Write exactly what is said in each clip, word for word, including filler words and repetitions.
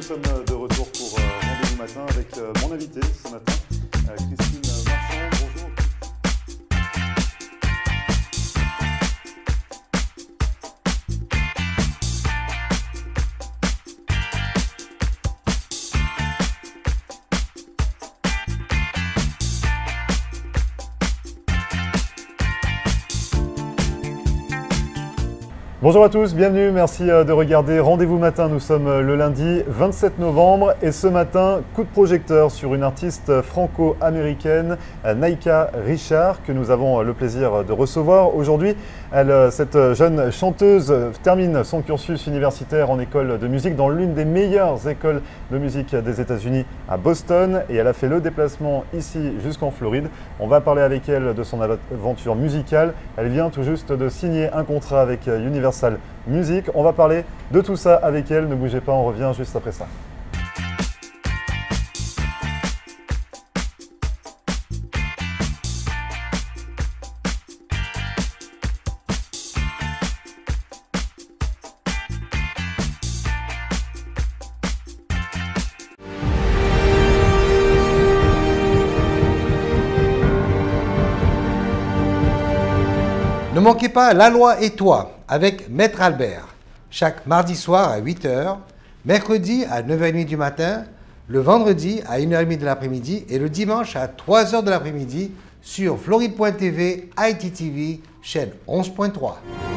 sommes de retour pour euh, Rendez-vous matin avec euh, mon invité ce matin, euh, Christine Marchand. Bonjour. Bonjour à tous, bienvenue, merci de regarder Rendez-vous matin. Nous sommes le lundi vingt-sept novembre et ce matin, coup de projecteur sur une artiste franco-américaine, Naika Richard, que nous avons le plaisir de recevoir aujourd'hui. Elle, cette jeune chanteuse termine son cursus universitaire en école de musique dans l'une des meilleures écoles de musique des États-Unis à Boston et elle a fait le déplacement ici jusqu'en Floride. On va parler avec elle de son aventure musicale. Elle vient tout juste de signer un contrat avec Universal Music. On va parler de tout ça avec elle. Ne bougez pas, on revient juste après ça. Ne manquez pas La Loi et toi avec Maître Albert, chaque mardi soir à huit heures, mercredi à neuf heures trente du matin, le vendredi à une heure trente de l'après-midi et le dimanche à trois heures de l'après-midi sur Floride point T V, I T T V, chaîne onze point trois.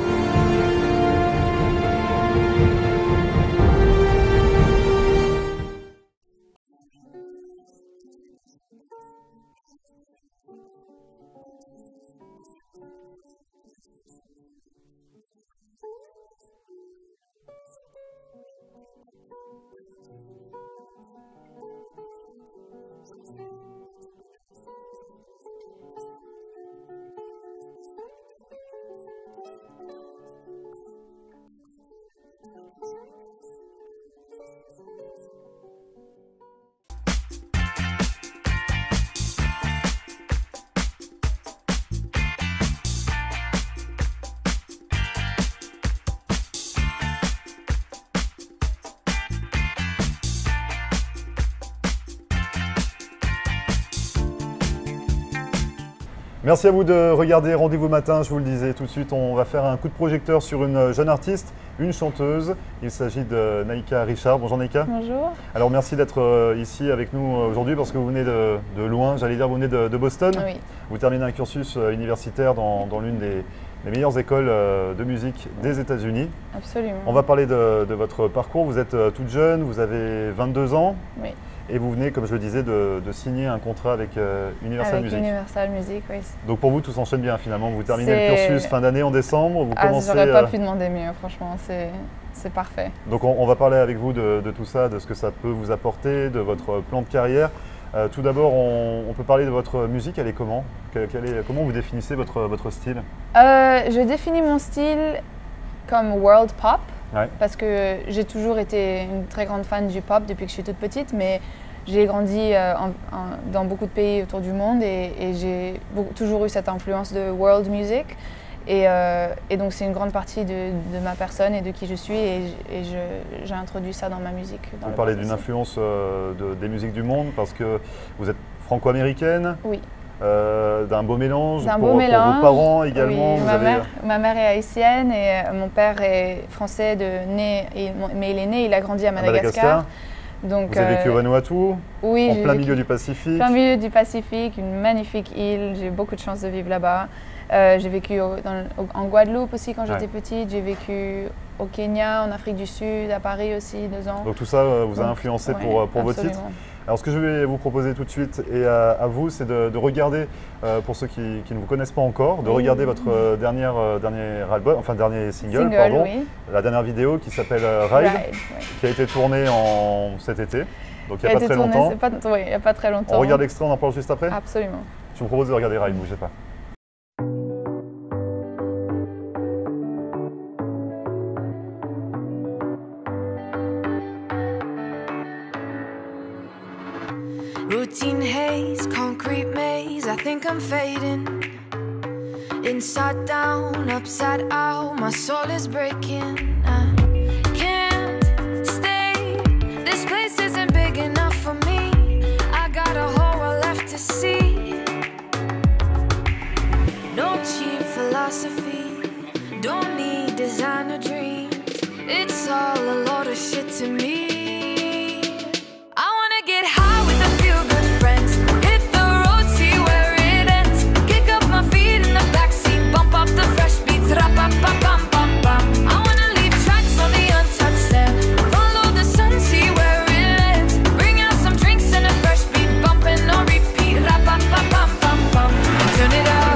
Merci à vous de regarder Rendez-vous matin. Je vous le disais tout de suite, on va faire un coup de projecteur sur une jeune artiste, une chanteuse. Il s'agit de Naika Richard. Bonjour Naika. Bonjour. Alors merci d'être ici avec nous aujourd'hui parce que vous venez de, de loin, j'allais dire vous venez de, de Boston. Oui. Vous terminez un cursus universitaire dans, dans l'une des, des meilleures écoles de musique des États-Unis. Absolument. On va parler de, de votre parcours. Vous êtes toute jeune, vous avez vingt-deux ans. Oui. Et vous venez, comme je le disais, de, de signer un contrat avec euh, Universal avec Music. Universal Music, oui. Donc pour vous, tout s'enchaîne bien finalement. Vous terminez le cursus fin d'année en décembre. Vous ah, commencez. J'aurais pas euh... pu demander mieux, franchement, c'est parfait. Donc on, on va parler avec vous de, de tout ça, de ce que ça peut vous apporter, de votre plan de carrière. Euh, tout d'abord, on, on peut parler de votre musique. Elle est comment quelle, quelle est, Comment vous définissez votre, votre style? euh, Je définis mon style comme world pop, ouais. Parce que j'ai toujours été une très grande fan du pop depuis que je suis toute petite, mais j'ai grandi euh, en, en, dans beaucoup de pays autour du monde et, et j'ai toujours eu cette influence de world music. Et, euh, et donc c'est une grande partie de, de ma personne et de qui je suis et, et j'ai introduit ça dans ma musique. Dans vous parlez d'une influence euh, de, des musiques du monde parce que vous êtes franco-américaine. Oui. Euh, d'un beau mélange, D'un pour, beau pour mélange. vos parents également. Oui, vous ma, avez... mère, ma mère est haïtienne et mon père est français de né, et, mais il est né, il a grandi à Madagascar. À Madagascar. Donc, vous avez vécu au Vanuatu, oui, en plein milieu du Pacifique. Plein milieu du Pacifique, une magnifique île, j'ai eu beaucoup de chance de vivre là-bas. Euh, j'ai vécu au, dans, au, en Guadeloupe aussi quand j'étais ouais. petite, j'ai vécu au Kenya, en Afrique du Sud, à Paris aussi, deux ans. Donc tout ça euh, vous a Donc, influencé ouais, pour, pour vos titres. Alors ce que je vais vous proposer tout de suite et à, à vous, c'est de, de regarder, euh, pour ceux qui, qui ne vous connaissent pas encore, de regarder mmh. votre euh, dernière, euh, dernier album, enfin dernier single, single pardon, oui. la dernière vidéo qui s'appelle euh, Ride, Ride oui. qui a été tournée en cet été, donc il n'y a, a pas très tournée, longtemps. Pas, oui, il n'y a pas très longtemps. On regarde l'extrait, on en parle juste après. Absolument. Je vous propose de regarder Ride, ne bougez pas. Routine haze, concrete maze, I think I'm fading. Inside down, upside out, my soul is breaking. I can't stay this place. philosophy. Don't need designer dreams. It's all a load of shit to me. I wanna get high with a few good friends. Hit the road, see where it ends. Kick up my feet in the backseat. Bump up the fresh beats. Rap-a-pa-pam-pam-pam. I wanna leave tracks on the untouched sand. Follow the sun, see where it lands. Bring out some drinks and a fresh beat. Bumping on repeat. Rap-a-pa-pam-pam-pam. Turn it up.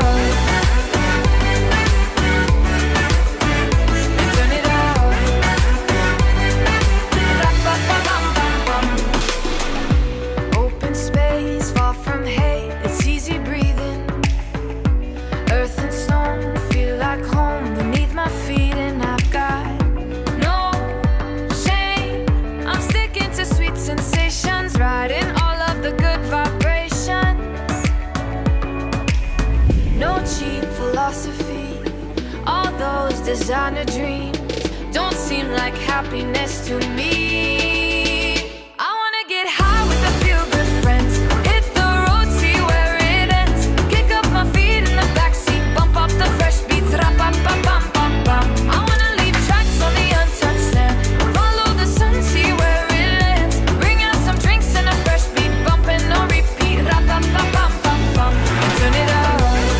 All those designer dreams don't seem like happiness to me. I wanna get high with a few good friends. Hit the road, see where it ends. Kick up my feet in the backseat. Bump up the fresh beats. Rap-a-pa-pam-pam-pam. I wanna leave tracks on the untouched sand. Follow the sun, see where it lands. Bring out some drinks and a fresh beat. Bumping on repeat. Rap-a-pa-pam-pam-pam. Turn it up.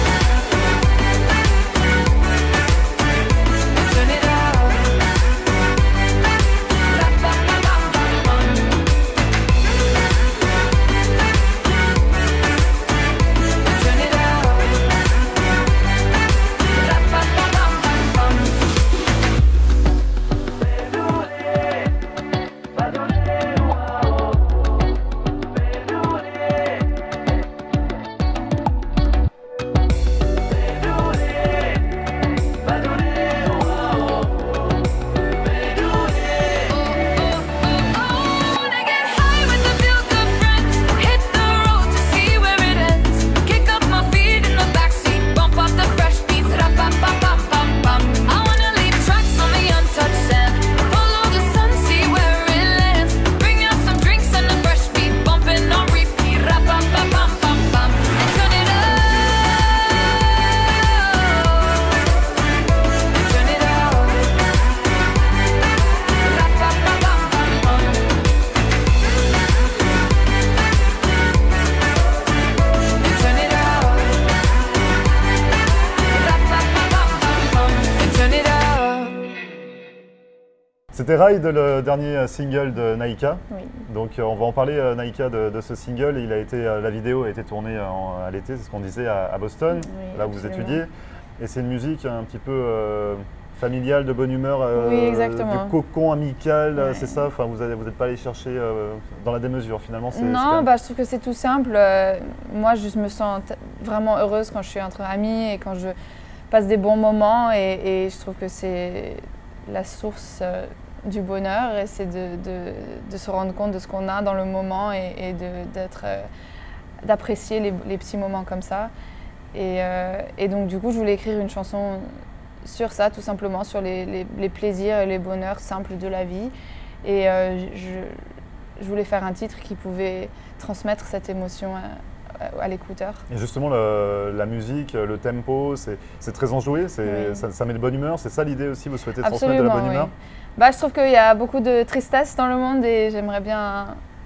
C'était Ride, le dernier single de Naïka. Oui. Donc on va en parler, Naïka, de, de ce single. Il a été, la vidéo a été tournée en, à l'été, c'est ce qu'on disait, à, à Boston, oui, là où vous absolument. étudiez. Et c'est une musique un petit peu euh, familiale, de bonne humeur, euh, Oui, exactement. du cocon amical, Ouais. c'est ça. Enfin, vous n'êtes vous pas allé chercher euh, dans la démesure finalement. c'est- c'est quand Non, même- bah, je trouve que c'est tout simple. Euh, moi, je me sens t- vraiment heureuse quand je suis entre amis et quand je passe des bons moments. Et, et je trouve que c'est la source euh, du bonheur, et c'est de, de, de se rendre compte de ce qu'on a dans le moment et, et de- d'être, euh, d'apprécier les, les petits moments comme ça. Et, euh, et donc, du coup, je voulais écrire une chanson sur ça, tout simplement, sur les, les, les plaisirs et les bonheurs simples de la vie. Et euh, je, je voulais faire un titre qui pouvait transmettre cette émotion à, à l'écouteur. Et justement, le- la musique, le tempo, c'est c'est très enjoué, c'est- Oui. ça, ça met de bonne humeur. C'est ça l'idée aussi, vous souhaitez transmettre de la Absolument, bonne humeur? oui. Bah, je trouve qu'il y a beaucoup de tristesse dans le monde et j'aimerais bien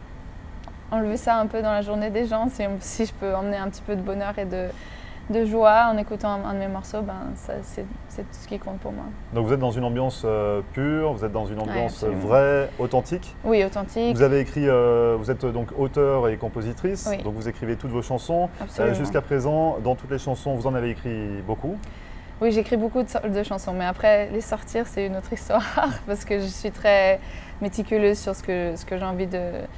enlever ça un peu dans la journée des gens. Si, on- si je peux emmener un petit peu de bonheur et de, de joie en écoutant un, un de mes morceaux, ben, ça, c'est c'est tout ce qui compte pour moi. Donc vous êtes dans une ambiance euh, pure, vous êtes dans une Ouais, ambiance euh, absolument. vraie, authentique. Oui, authentique. Vous avez écrit, euh, vous êtes donc auteur et compositrice, Oui. donc vous écrivez toutes vos chansons. Absolument. Jusqu'à présent, dans toutes les chansons, vous en avez écrit beaucoup. Oui, j'écris beaucoup de, so- de chansons, mais après, les sortir, c'est une autre histoire parce que je suis très méticuleuse sur ce que, ce que j'ai envie de,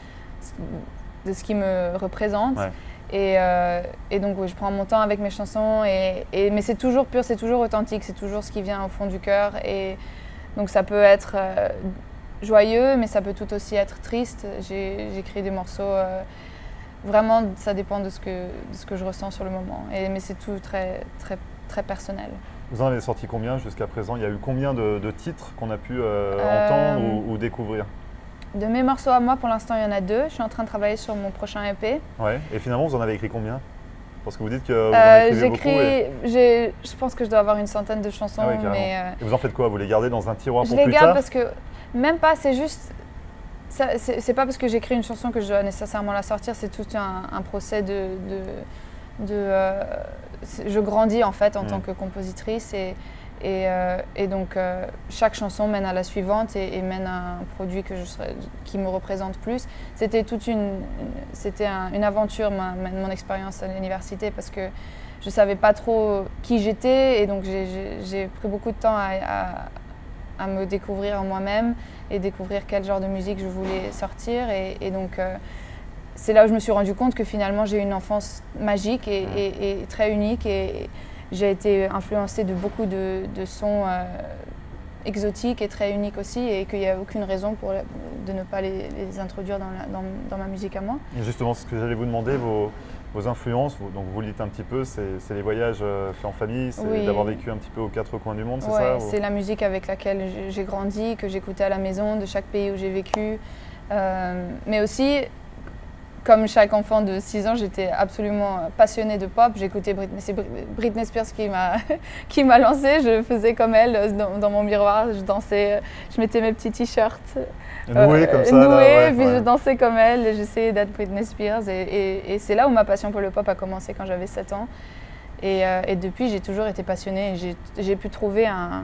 de ce qui me représente. Ouais. Et, euh, et donc, oui, je prends mon temps avec mes chansons, et, et, mais c'est toujours pur, c'est toujours authentique, c'est toujours ce qui vient au fond du cœur. Et donc, ça peut être euh, joyeux, mais ça peut tout aussi être triste. J'ai- J'écris des morceaux, euh, vraiment, ça dépend de ce, que, de ce que je ressens sur le moment. Et, mais c'est tout très, très, très personnel. Vous en avez sorti combien jusqu'à présent? Il y a eu combien de, de titres qu'on a pu euh, Euh, entendre ou, ou découvrir? De mes morceaux à moi, pour l'instant, il y en a deux. Je suis en train de travailler sur mon prochain E P. Ouais. Et finalement, vous en avez écrit combien? Parce que vous dites que vous en Euh, écrivez beaucoup. J'écris, Et... j'ai- je pense que je dois avoir une centaine de chansons, Ah oui, carrément. mais euh, Et vous en faites quoi? Vous les gardez dans un tiroir je pour les plus garde tard? parce que, même pas, c'est juste, ça- c'est c'est pas parce que j'écris une chanson que je dois nécessairement la sortir, c'est tout un, un procès de, de, de, euh, c'est- je grandis en fait en Mm. tant que compositrice et, et, euh, et donc euh, chaque chanson mène à la suivante et, et mène à un produit que je serais, qui me représente plus. C'était toute une, une- c'était un- une aventure ma- ma- mon expérience à l'université parce que je savais pas trop qui j'étais et donc j'ai- j'ai j'ai pris beaucoup de temps à, à- à me découvrir en moi-même et découvrir quel genre de musique je voulais sortir et, et donc euh, c'est là où je me suis rendu compte que finalement j'ai eu une enfance magique et, et- et très unique et j'ai été influencée de beaucoup de, de sons euh, exotiques et très uniques aussi et qu'il n'y a aucune raison pour, de ne pas les, les introduire dans, la- dans- dans ma musique à moi. Et justement, ce que j'allais vous demander, vos, vos influences, vous- donc vous le dites un petit peu, c'est c'est les voyages euh, faits en famille, c'est Oui. d'avoir vécu un petit peu aux quatre coins du monde, c'est Ouais, ça ou- c'est la musique avec laquelle j'ai- j'ai grandi, que j'écoutais à la maison, de chaque pays où j'ai vécu. Euh, mais aussi, comme chaque enfant de six ans, j'étais absolument passionnée de pop. J'écoutais Britney, c'est Br- Britney Spears qui m'a qui m'a lancée. Je faisais comme elle euh, dans, dans mon miroir. Je dansais, je mettais mes petits t-shirts Noué euh, comme ça. là, noués, ouais, puis ouais. je dansais comme elle. et J'essayais d'être Britney Spears. Et, et- et c'est là où ma passion pour le pop a commencé quand j'avais sept ans. Et, euh, et depuis, j'ai toujours été passionnée. et j'ai- J'ai pu trouver un,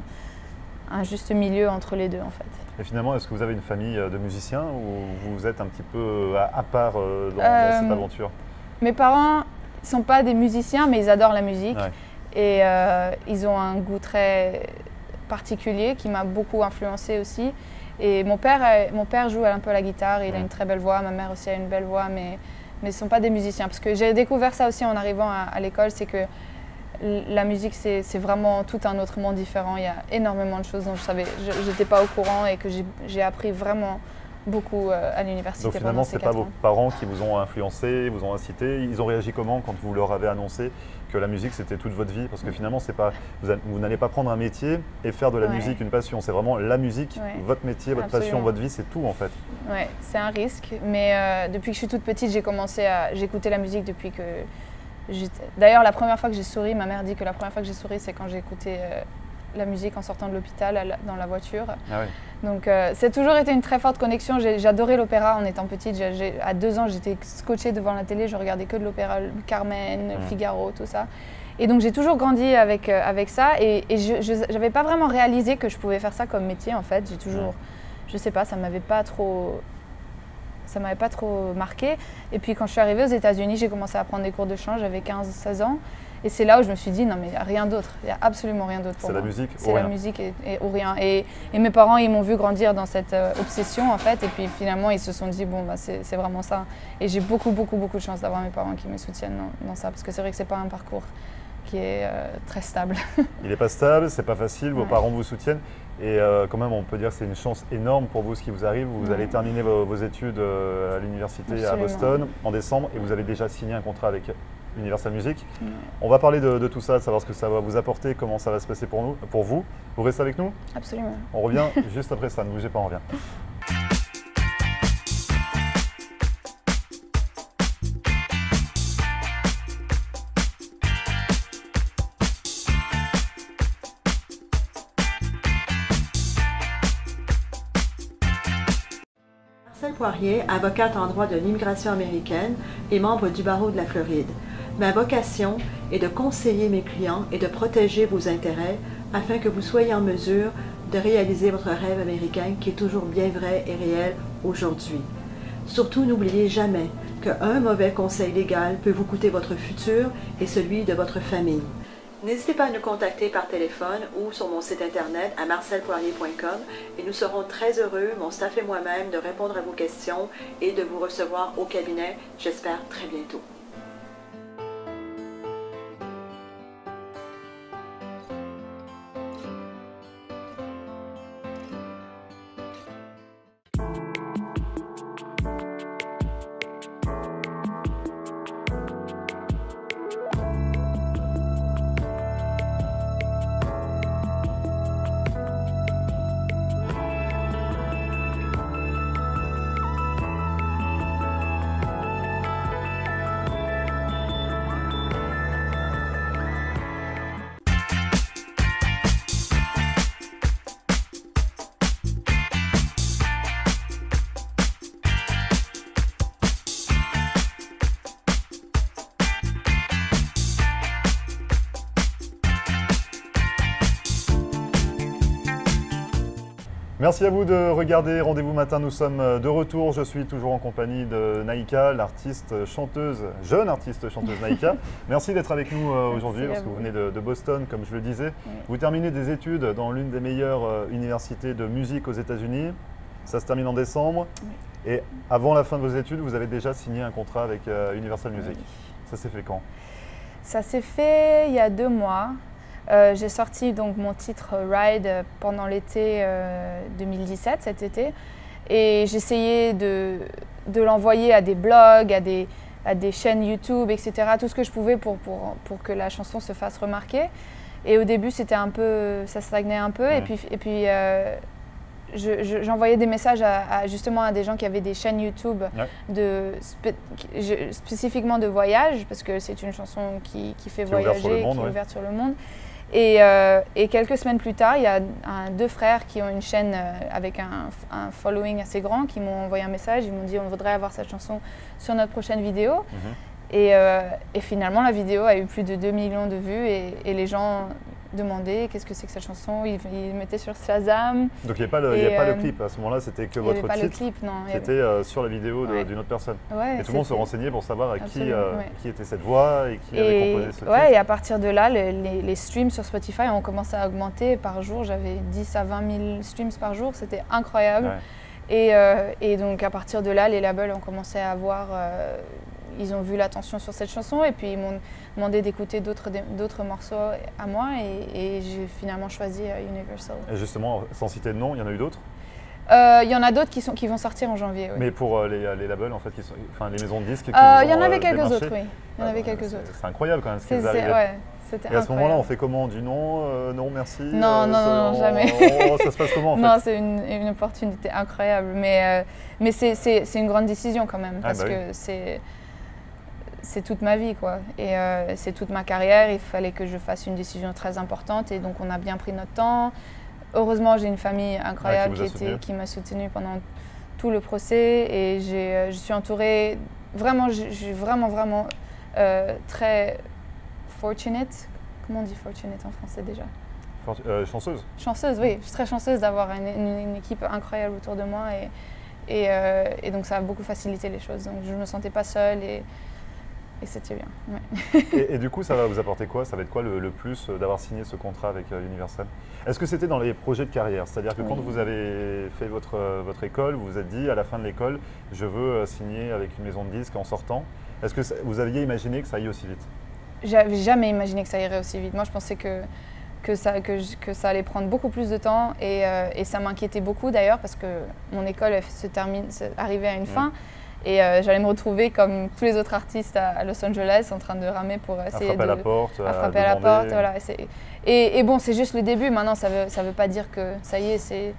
un juste milieu entre les deux, en fait. Et finalement, est-ce que vous avez une famille euh, de musiciens ou vous êtes un petit peu euh, à, à part euh, dans, dans Euh, cette aventure? Mes parents ne sont pas des musiciens, mais ils adorent la musique. Ouais. Et euh, ils ont un goût très particulier qui m'a beaucoup influencée aussi. Et mon père, euh, mon père joue un peu à la guitare, il a Ouais. une très belle voix, ma mère aussi a une belle voix, mais, mais ce ne sont pas des musiciens. Parce que j'ai découvert ça aussi en arrivant à, à l'école, c'est que l- la musique, c'est c'est vraiment tout un autre monde différent. Il y a énormément de choses dont je savais, je n'étais pas au courant et que j'ai- j'ai appris vraiment beaucoup euh, à l'université. Donc finalement, pendant ce ces n'est pas quatre vos ans. parents qui vous ont influencé, vous ont incité. Ils ont réagi comment quand vous leur avez annoncé que la musique c'était toute votre vie? Parce que finalement, c'est pas, vous, a- vous n'allez pas prendre un métier et faire de la Ouais. musique une passion. C'est vraiment la musique, Ouais. votre métier, votre passion, Absolument. votre vie, c'est tout en fait. Ouais, c'est un risque, mais euh, depuis que je suis toute petite, j'ai commencé à j'écoutais la musique depuis que j'étais. D'ailleurs, la première fois que j'ai souri, ma mère dit que la première fois que j'ai souri, c'est quand j'ai écouté euh, la musique en sortant de l'hôpital à la- dans la voiture. Ah ouais. Donc, euh, c'est toujours été une très forte connexion. J'ai- J'adorais l'opéra en étant petite. J'ai- j'ai- à deux ans, j'étais scotchée devant la télé. Je regardais que de l'opéra, le Carmen, Ouais. Figaro, tout ça. Et donc, j'ai toujours grandi avec, euh, avec ça. Et, et je n'avais pas vraiment réalisé que je pouvais faire ça comme métier, en fait. J'ai toujours, Ouais. je sais pas, ça m'avait pas trop, ça m'avait pas trop marqué. Et puis, quand je suis arrivée aux États-Unis, j'ai commencé à prendre des cours de chant. J'avais quinze seize ans. Et c'est là où je me suis dit, non, mais il n'y a rien d'autre. Il n'y a absolument rien d'autre pour C'est moi. la musique ou C'est la rien. musique et, et- ou rien. Et, et mes parents, ils m'ont vu grandir dans cette euh, obsession, en fait. Et puis finalement, ils se sont dit, bon, bah, c'est c'est vraiment ça. Et j'ai beaucoup, beaucoup, beaucoup de chance d'avoir mes parents qui me soutiennent dans, dans ça. Parce que c'est vrai que ce n'est pas un parcours qui est euh, très stable. Il n'est pas stable, c'est pas facile, vos Ouais. parents vous soutiennent. Et euh, quand même, on peut dire que c'est une chance énorme pour vous ce qui vous arrive. Vous Ouais. allez terminer vos, vos études euh, à l'université à Absolument. Boston en décembre et vous avez déjà signé un contrat avec Universal Music. Ouais. On va parler de, de tout ça, de savoir ce que ça va vous apporter, comment ça va se passer pour nous, pour vous. Vous restez avec nous? Absolument. On revient juste après ça, ne bougez pas, on revient. Marcel Poirier, avocate en droit de l'immigration américaine et membre du barreau de la Floride. Ma vocation est de conseiller mes clients et de protéger vos intérêts afin que vous soyez en mesure de réaliser votre rêve américain qui est toujours bien vrai et réel aujourd'hui. Surtout, n'oubliez jamais qu'un mauvais conseil légal peut vous coûter votre futur et celui de votre famille. N'hésitez pas à nous contacter par téléphone ou sur mon site internet à marcel poirier point com et nous serons très heureux, mon staff et moi-même, de répondre à vos questions et de vous recevoir au cabinet, j'espère très bientôt. Merci à vous de regarder Rendez-vous Matin. Nous sommes de retour. Je suis toujours en compagnie de Naïka, l'artiste chanteuse, jeune artiste chanteuse Naïka. Merci d'être avec nous euh, aujourd'hui parce que vous venez de, de Boston, comme je le disais. Oui. Vous terminez des études dans l'une des meilleures euh, universités de musique aux États-Unis. Ça se termine en décembre. Oui. Et avant la fin de vos études, vous avez déjà signé un contrat avec euh, Universal Music. Oui. Ça s'est fait quand? Ça s'est fait il y a deux mois. Euh, j'ai sorti donc mon titre Ride pendant l'été euh, deux mille dix-sept, cet été, et j'essayais de, de l'envoyer à des blogs, à des, à des chaînes YouTube, et cetera, tout ce que je pouvais pour, pour, pour que la chanson se fasse remarquer. Et au début, c'était un peu, ça stagnait un peu, mmh. et puis, et puis euh, je, je, j'envoyais des messages à, à, justement à des gens qui avaient des chaînes YouTube ouais. de, spé, je, spécifiquement de voyage, parce que c'est une chanson qui, qui fait qui voyager, monde, qui est ouais. ouverte sur le monde. Et, euh, et quelques semaines plus tard, il y a un, deux frères qui ont une chaîne euh, avec un, un following assez grand qui m'ont envoyé un message. Ils m'ont dit on voudrait avoir cette chanson sur notre prochaine vidéo. Mm-hmm. et, euh, et finalement, la vidéo a eu plus de deux millions de vues et, et les gens demandaient qu'est-ce que c'est que cette chanson. Ils, ils mettaient sur Shazam. Donc il n'y a pas le, et, y a pas euh, le clip à ce moment-là, c'était que votre titre. Il n'y avait pas le clip, non. C'était euh, sur la vidéo de, ouais. d'une autre personne. Ouais, et tout le monde se renseignait pour savoir à qui, euh, ouais. qui était cette voix et qui et, avait composé ce ouais, titre. Et à partir de là, les, les, les streams sur Spotify ont commencé à augmenter par jour. J'avais dix à vingt mille streams par jour, c'était incroyable. Ouais. Et, euh, et donc à partir de là, les labels ont commencé à avoir... Euh, ils ont vu l'attention sur cette chanson et puis ils m'ont demandé d'écouter d'autres, d'autres morceaux à moi et, et j'ai finalement choisi Universal. Et justement, sans citer de nom, il y en a eu d'autres? Il euh, y en a d'autres qui, sont, qui vont sortir en janvier. Oui. Mais pour euh, les, les labels, en fait, qui sont, enfin les maisons de disques qui euh, Il y en avait euh, quelques démarché. autres, oui. Il y en avait quelques c'est, autres. C'est incroyable quand même ce qui vous arrive. Ouais, c'était et à ce moment-là, on fait comment? On dit non, euh, non, merci. Non, euh, non, non, non, jamais. On, ça se passe comment en fait? Non, c'est une, une opportunité incroyable, mais, euh, mais c'est, c'est, c'est une grande décision quand même parce ah, bah oui. que c'est. C'est toute ma vie, quoi. Et euh, c'est toute ma carrière. Il fallait que je fasse une décision très importante. Et donc, on a bien pris notre temps. Heureusement, j'ai une famille incroyable ah, qui, qui, était, qui m'a soutenue pendant tout le procès. Et j'ai, je suis entourée, vraiment, je, je suis vraiment, vraiment euh, très fortunate. Comment on dit fortunate en français déjà? For, euh, chanceuse. Chanceuse, oui. Je suis très chanceuse d'avoir une, une, une équipe incroyable autour de moi. Et, et, euh, et donc, ça a beaucoup facilité les choses. Donc, je ne me sentais pas seule. Et, Et c'était bien. Ouais. et, et du coup, ça va vous apporter quoi? Ça va être quoi le, le plus d'avoir signé ce contrat avec euh, Universal? Est-ce que c'était dans les projets de carrière? C'est-à-dire que oui. quand vous avez fait votre, votre école, vous vous êtes dit à la fin de l'école, je veux signer avec une maison de disques en sortant. Est-ce que ça, vous aviez imaginé que ça aille aussi vite? J'avais jamais imaginé que ça irait aussi vite. Moi, je pensais que, que, ça, que, que ça allait prendre beaucoup plus de temps et, euh, et ça m'inquiétait beaucoup d'ailleurs parce que mon école se termine, arrivait à une mmh. fin. Et euh, j'allais me retrouver comme tous les autres artistes à, à Los Angeles en train de ramer pour essayer à frapper de… à la porte, à, à frapper à, à la porte, voilà. Et, et bon, c'est juste le début. Maintenant, ça veut, ça veut pas dire que ça y est, c'est…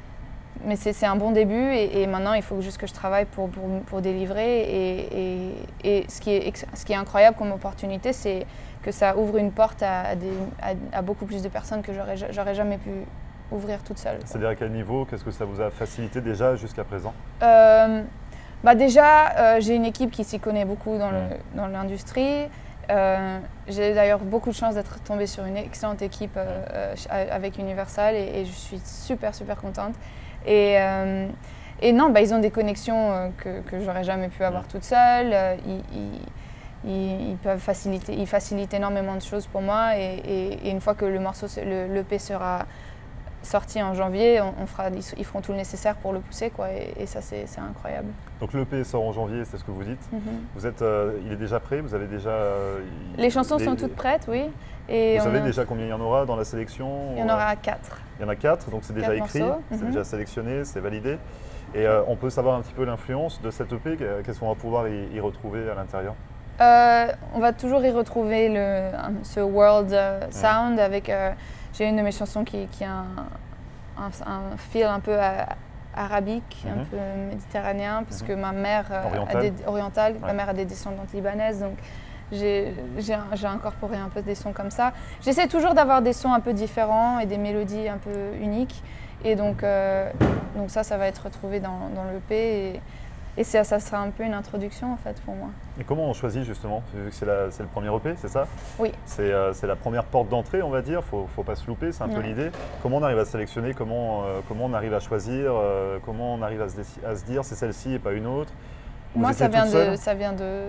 Mais c'est, c'est un bon début et, et maintenant, il faut juste que je travaille pour, pour, pour délivrer. Et, et, et ce, qui est, ce qui est incroyable comme opportunité, c'est que ça ouvre une porte à, à, des, à, à beaucoup plus de personnes que j'aurais, j'aurais jamais pu ouvrir toute seule. C'est-à-dire à quel niveau? Qu'est-ce que ça vous a facilité déjà jusqu'à présent? euh, Bah déjà, euh, j'ai une équipe qui s'y connaît beaucoup dans, le, dans l'industrie. Euh, j'ai d'ailleurs beaucoup de chance d'être tombée sur une excellente équipe euh, euh, avec Universal et, et je suis super, super contente. Et, euh, et non, bah, ils ont des connexions euh, que, que j'aurais jamais pu avoir toute seule. Euh, ils, ils, ils peuvent faciliter, ils facilitent énormément de choses pour moi et, et, et une fois que le morceau, le, l'E P sera sorti en janvier, on, on fera, ils feront tout le nécessaire pour le pousser, quoi, et, et ça c'est, c'est incroyable. Donc l'E P sort en janvier, c'est ce que vous dites. Mm-hmm. Vous êtes, euh, il est déjà prêt? Vous avez déjà euh, Les chansons les, sont toutes prêtes, oui. Et vous savez a... déjà combien il y en aura dans la sélection? Il y en aura quatre. Il y en a quatre, donc c'est déjà écrit, mm-hmm. c'est déjà sélectionné, c'est validé. Et euh, on peut savoir un petit peu l'influence de cette E P. Qu'est-ce qu'on va pouvoir y, y retrouver à l'intérieur? euh, On va toujours y retrouver le, ce world uh, sound, ouais. avec. Euh, J'ai une de mes chansons qui, qui a un, un, un feel un peu à, arabique, mm-hmm. un peu méditerranéen, parce mm-hmm. que ma mère orientale, a des, orientale, ouais. ma mère a des descendantes libanaises, donc j'ai, j'ai, j'ai incorporé un peu des sons comme ça. J'essaie toujours d'avoir des sons un peu différents et des mélodies un peu uniques, et donc, euh, donc ça, ça va être retrouvé dans, dans l'E P. Et, et ça, ça sera un peu une introduction en fait pour moi. Et comment on choisit justement, vu que c'est la- c'est le premier E P, c'est ça? Oui. C'est euh, c'est la première porte d'entrée, on va dire, il faut, faut pas se louper, c'est un peu Ouais. l'idée. Comment on arrive à sélectionner, comment, euh, comment on arrive à choisir, euh, comment on arrive à se, déci- à se dire c'est celle-ci et pas une autre? Vous Moi, étiez ça vient, toute de, seule? ça vient de.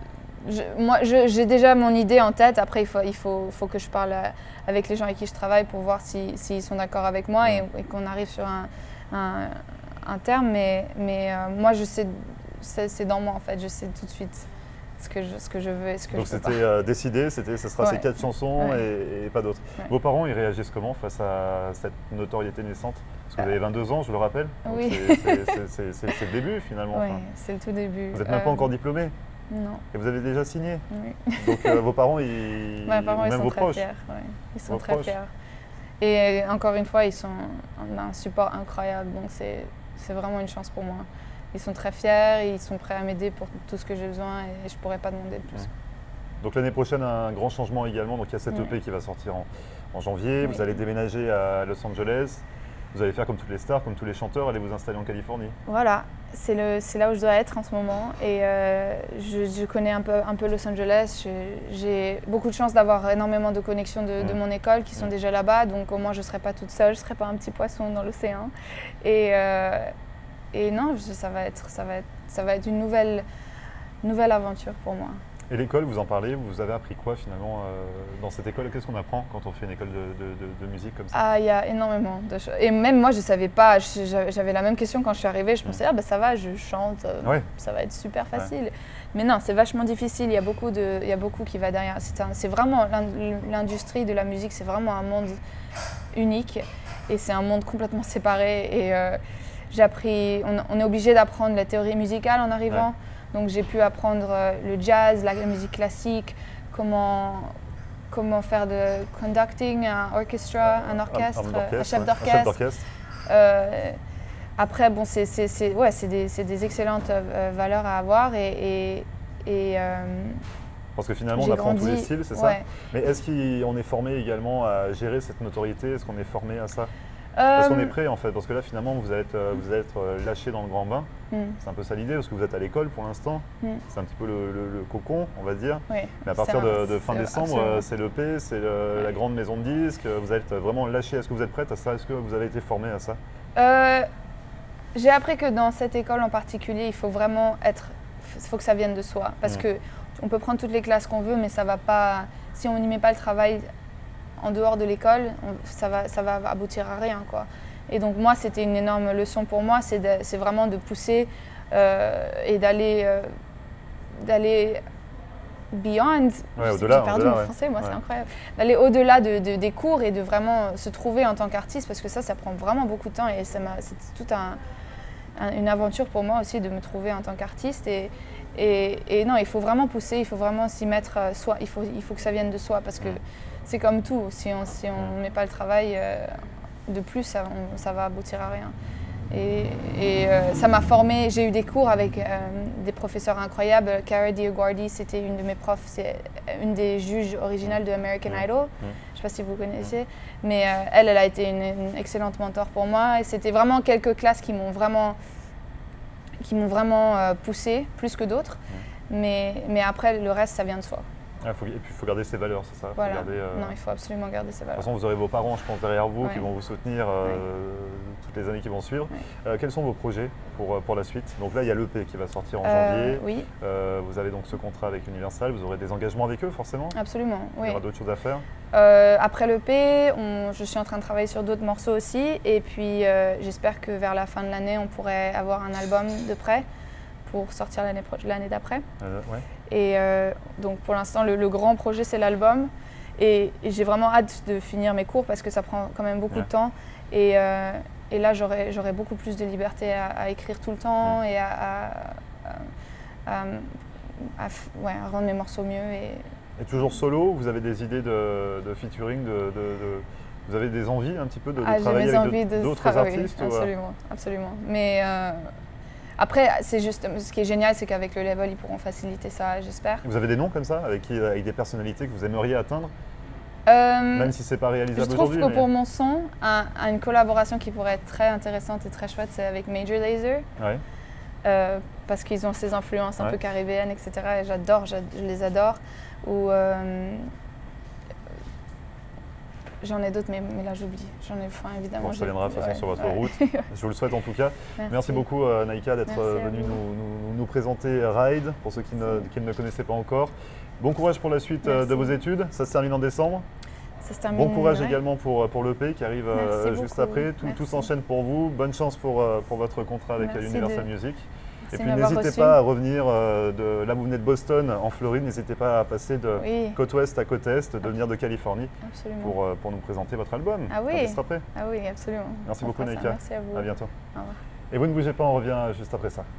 je- moi, je- j'ai déjà mon idée en tête. Après, il faut, il faut, faut que je parle euh, avec les gens avec qui je travaille pour voir si- s'ils sont d'accord avec moi et, et qu'on arrive sur un, un, un terme. Mais, mais euh, moi, je sais, c'est c'est dans moi en fait. Je sais tout de suite ce que je, ce que je veux et ce que Donc je veux pas. c'était euh, décidé, c'était ce sera ces Ouais. quatre chansons Ouais. et, et pas d'autres. Ouais. Vos parents, ils réagissent comment face à cette notoriété naissante? Parce que vous Euh, avez vingt-deux ans, je le rappelle. Donc oui. c'est- c'est- c'est- C'est c'est- c'est le début finalement. Oui, enfin. c'est le tout début. Vous n'êtes même pas Euh, encore diplômé Non. et vous avez déjà signé. Oui. Donc euh, vos parents, ils, Mes parents, ou ils même sont vos très proches. fiers. Ouais. Ils sont Vos très proches. fiers. Et euh, encore une fois, ils sont d'un support incroyable. Donc c'est c'est vraiment une chance pour moi. Ils sont très fiers, ils sont prêts à m'aider pour tout ce que j'ai besoin et je pourrais pas demander de plus. Ouais. Donc l'année prochaine, un grand changement également. Donc il y a cette Ouais. E P qui va sortir en, en janvier. Oui. Vous allez déménager à Los Angeles. Vous allez faire comme toutes les stars, comme tous les chanteurs, allez vous installer en Californie. Voilà, c'est le- c'est là où je dois être en ce moment. Et euh, je, je connais un peu, un peu Los Angeles. J'ai- J'ai beaucoup de chance d'avoir énormément de connexions de, de Mm. mon école qui sont Mm. déjà déjà là-bas. Donc au moins, je ne serai pas toute seule, je ne serai pas un petit poisson dans l'océan. Et, euh, et non, je- ça, va être, ça, va être, ça va être une nouvelle, nouvelle aventure pour moi. Et l'école, vous en parlez, vous avez appris quoi finalement euh, dans cette école? Qu'est-ce qu'on apprend quand on fait une école de, de- de- de musique comme ça? Ah, il y a énormément de choses. Et même moi, je ne savais pas. Je- J'avais j'avais la même question quand je suis arrivée. Je pensais, ah ben ça va, je chante, euh, Ouais. ça va être super facile. Mais non, c'est vachement difficile. Il y a beaucoup, de, il y a beaucoup qui va derrière. C'est un- c'est vraiment, l'in- l'industrie de la musique, c'est vraiment un monde unique. Et c'est un monde complètement séparé. Et euh, j'ai appris, on, on est obligé d'apprendre la théorie musicale en arrivant. Ouais. Donc j'ai pu apprendre euh, le jazz, la musique classique, comment, comment faire de conducting un orchestra, un orchestre, Un- un un orchestre, chef ouais. Un chef d'orchestre. d'orchestre. Euh, après, bon, c'est c'est- c'est- ouais, c'est des, c'est des excellentes euh, valeurs à avoir et, et, et, euh, Parce que finalement, on j'ai apprend tous les grandi- styles, c'est ouais. ça? Mais est-ce qu'on est formé également à gérer cette notoriété? Est-ce qu'on est formé à ça? Est-ce qu'on Euh, est prêt en fait? Parce que là, finalement, vous allez être, euh, vous allez être euh, lâché dans le grand bain. hmm, C'est un peu ça l'idée, parce que vous êtes à l'école pour l'instant. hmm, C'est un petit peu le, le- le cocon, on va dire. oui, Mais à partir c'est un- de, de fin c'est décembre, absolument. euh, c'est l'E P, c'est le- la grande maison de disques. Vous allez être vraiment lâché. Est-ce que vous êtes prête à ça? Est-ce que vous avez été formé à ça? Euh, j'ai appris que dans cette école en particulier, il faut vraiment être, il faut que ça vienne de soi, parce Mm. que on peut prendre toutes les classes qu'on veut, mais ça va pas. Si on n'y met pas le travail en dehors de l'école, on- ça va, ça va aboutir à rien, quoi. Et donc moi, c'était une énorme leçon pour moi, c'est de- c'est vraiment de pousser euh, et d'aller, euh, d'aller beyond. Ouais, J'ai au-delà, perdu au-delà, mon ouais. français, moi, Ouais. c'est incroyable. D'aller au-delà de, de- des cours et de vraiment se trouver en tant qu'artiste, parce que ça, ça prend vraiment beaucoup de temps et ça m'a, c'est tout un, un- une aventure pour moi aussi de me trouver en tant qu'artiste. Et, et, et non, il faut vraiment pousser, il faut vraiment s'y mettre euh, soi, il faut, il faut que ça vienne de soi, parce que Ouais. c'est comme tout, si on si on Ouais. met pas le travail euh, de plus, ça, on- ça va aboutir à rien. Et, et, euh, ça m'a formée, j'ai eu des cours avec euh, des professeurs incroyables. Cara Dioguardi, c'était une de mes profs, c'est une des juges originales de American Ouais. Idol. Ouais. Je ne sais pas si vous connaissez, mais euh, elle, elle a été une, une excellente mentor pour moi. Et c'était vraiment quelques classes qui m'ont vraiment, qui m'ont vraiment euh, poussée, plus que d'autres. Mais, mais après, le reste, ça vient de soi. Ah, faut- et puis il faut garder ses valeurs, c'est ça? Faut Voilà. garder, euh, Non, il faut absolument garder ces De valeurs. toute façon, vous aurez vos parents, je pense, derrière vous, qui Ouais. vont vous soutenir euh, toutes les années qui vont suivre. Ouais. Euh, quels sont vos projets pour, euh, pour la suite? Donc là, il y a l'E P qui va sortir en Euh, janvier. oui, Euh, vous avez donc ce contrat avec Universal. Vous aurez des engagements avec eux, forcément? absolument. Il Oui. y aura d'autres choses à faire? Euh, après l'E P, on- je suis en train de travailler sur d'autres morceaux aussi. Et puis, euh, j'espère que vers la fin de l'année, on pourrait avoir un album de près pour sortir l'année pro- l'année d'après. Euh, ouais. Et euh, donc, pour l'instant, le, le grand projet, c'est l'album. Et, et j'ai vraiment hâte de finir mes cours parce que ça prend quand même beaucoup Ouais. de temps. Et, euh, et là, j'aurai j'aurai beaucoup plus de liberté à, à écrire tout le temps Ouais. et à, à- à- à- à f- ouais, à rendre mes morceaux mieux. Et, Et toujours solo, vous avez des idées de, de featuring, de, de- de- vous avez des envies un petit peu de, de Ah, j'ai travailler mes avec envies de- de d'autres travailler, artistes ou, euh, absolument, absolument. Mais euh, après, c'est juste, ce qui est génial, c'est qu'avec le level, ils pourront faciliter ça, j'espère. Vous avez des noms comme ça, avec, qui, avec des personnalités que vous aimeriez atteindre, Euh, même si c'est pas je réalisable trouve aujourd'hui? que mais- pour mon son, un- une collaboration qui pourrait être très intéressante et très chouette, c'est avec Major Lazer. Ouais. euh, parce qu'ils ont ces influences un Ouais. peu caribéennes, et cetera. Et j'adore, je les adore. Ou euh, j'en ai d'autres, mais, mais là j'oublie. J'en ai, enfin, évidemment. Bon, ça j'ai- viendra de toute façon ouais, sur votre ouais. route. Je vous le souhaite en tout cas. Merci, Merci beaucoup euh, Naïka d'être Merci euh, à venue vous. nous, nous- nous présenter Ride, pour ceux qui ne, qui ne le connaissaient pas encore. Bon courage pour la suite euh, de Merci. vos études, ça se termine en décembre. Ça se termine, Bon courage ouais. également pour, pour l'E P qui arrive euh, Merci juste beaucoup. après. Tout, tout Merci. s'enchaîne pour vous. Bonne chance pour, euh, pour votre contrat avec Merci Universal de- Music. Merci Et de puis m'avoir n'hésitez reçu. pas à revenir euh, de là vous venez de Boston en Floride, n'hésitez pas à passer de Oui, côte ouest à côte est, de venir de Californie absolument. pour, euh, pour nous présenter votre album. Ah oui. Quand il sera prêt. Ah oui, absolument. Merci On beaucoup fera ça. Naïka. Merci à vous. À bientôt. Au revoir. Et vous ne bougez pas, on revient juste après ça.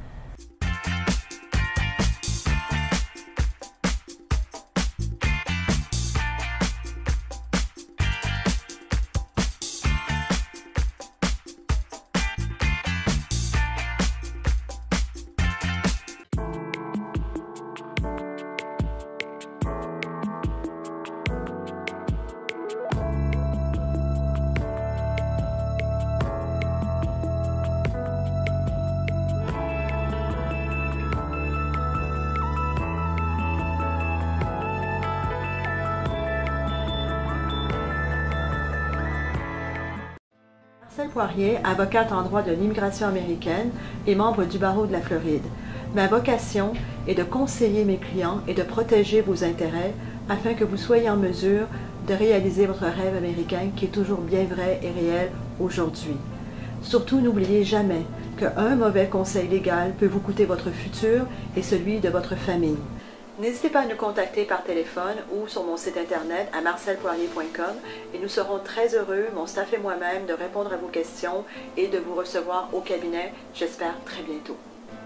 Marcel Poirier, avocate en droit de l'immigration américaine et membre du barreau de la Floride. Ma vocation est de conseiller mes clients et de protéger vos intérêts afin que vous soyez en mesure de réaliser votre rêve américain qui est toujours bien vrai et réel aujourd'hui. Surtout, n'oubliez jamais qu'un mauvais conseil légal peut vous coûter votre futur et celui de votre famille. N'hésitez pas à nous contacter par téléphone ou sur mon site internet à marcel poirier point com et nous serons très heureux, mon staff et moi-même, de répondre à vos questions et de vous recevoir au cabinet, j'espère très bientôt.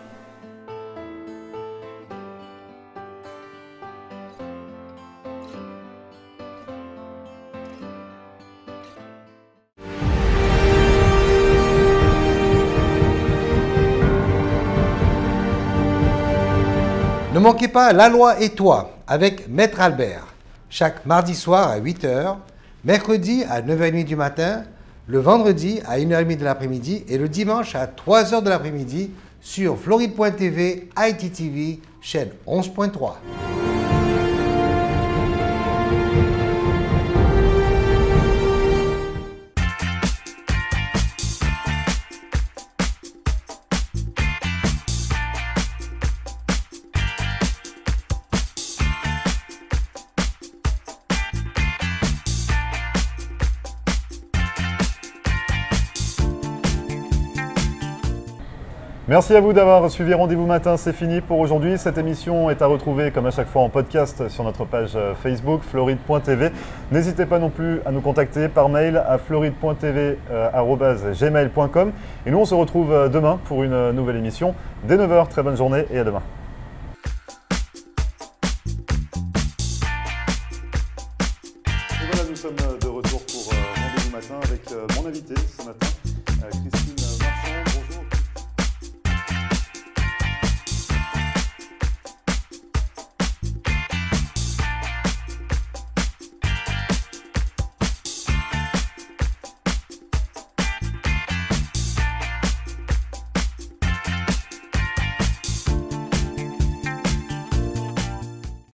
Ne manquez pas La Loi et toi avec Maître Albert, chaque mardi soir à huit heures, mercredi à neuf heures trente du matin, le vendredi à une heure trente de l'après-midi et le dimanche à trois heures de l'après-midi sur floride point t v, I T T V, chaîne onze point trois. Merci à vous d'avoir suivi Rendez-vous Matin, c'est fini pour aujourd'hui. Cette émission est à retrouver comme à chaque fois en podcast sur notre page Facebook floride point t v. N'hésitez pas non plus à nous contacter par mail à floride point t v arobase gmail point com. Et nous on se retrouve demain pour une nouvelle émission dès neuf heures. Très bonne journée et à demain. Et voilà, nous sommes de retour pour Rendez-vous Matin avec mon invité ce matin, Christine